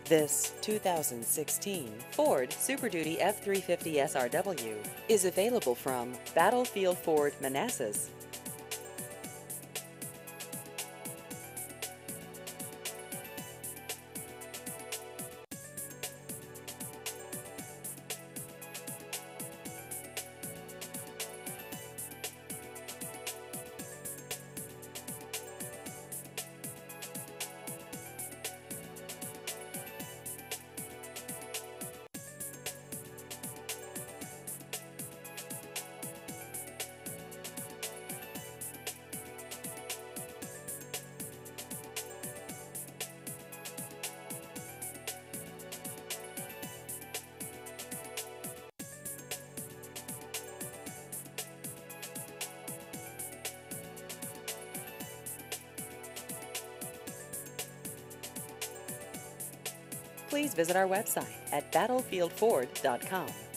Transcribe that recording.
This 2016 Ford Super Duty F-350 SRW is available from Battlefield Ford Manassas. Please visit our website at battlefieldford.com.